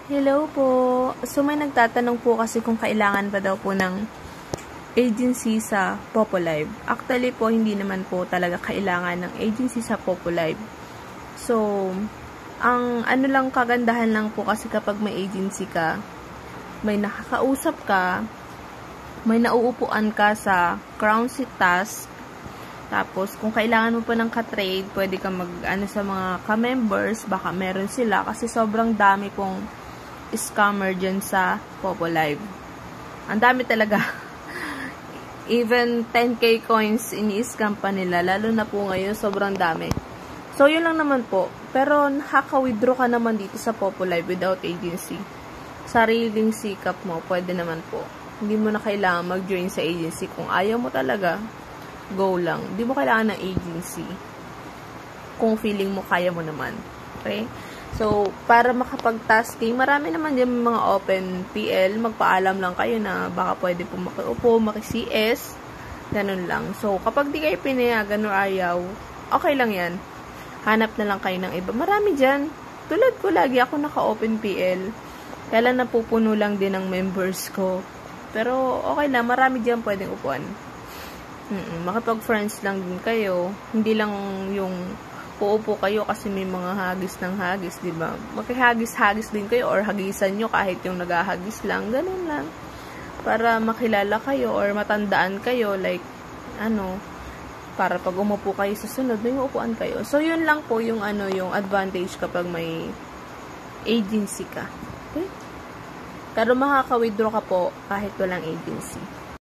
Hello po. So may nagtatanong po kasi kung kailangan ba daw po ng agency sa Popolive. Actually po, hindi naman po talaga kailangan ng agency sa Popolive. So, ang ano lang, kagandahan lang po kasi kapag may agency ka, may nakakausap ka, may nauupuan ka sa Crown Seat Task. Tapos, kung kailangan mo pa ng ka-trade, pwede ka mag-ano sa mga ka-members, baka meron sila kasi sobrang dami pong scammer dyan sa Popolive. Ang dami talaga. Even 10k coins ini-scam pa nila, lalo na po ngayon, sobrang dami. So, yun lang naman po. Pero, nakaka-withdraw ka naman dito sa Popolive without agency. Sariling sikap mo, pwede naman po. Hindi mo na kailangan mag-join sa agency. Kung ayaw mo talaga, go lang. Hindi mo kailangan ng agency. Kung feeling mo, kaya mo naman. Okay? So, para makapag-tasking, marami naman yung mga open PL. Magpaalam lang kayo na baka pwede po makiupo, maki-CS. Ganun lang. So, kapag di kayo pinayagan o ayaw, okay lang yan. Hanap na lang kayo ng iba. Marami dyan. Tulad ko, lagi ako naka-open PL. Kaya lang napupuno lang din ng members ko. Pero, okay lang. Marami dyan pwedeng upuan. Makapag-friends lang din kayo. Hindi lang yung uupo kayo kasi may mga hagis ng hagis, diba? Makihagis-hagis din kayo or hagisan nyo kahit yung naghahagis lang. Ganun lang. Para makilala kayo or matandaan kayo. Like, para pag umupo kayo sa sunod, may uupuan kayo. So, yun lang po yung yung advantage kapag may agency ka. Okay? Pero makaka-withdraw ka po kahit walang agency.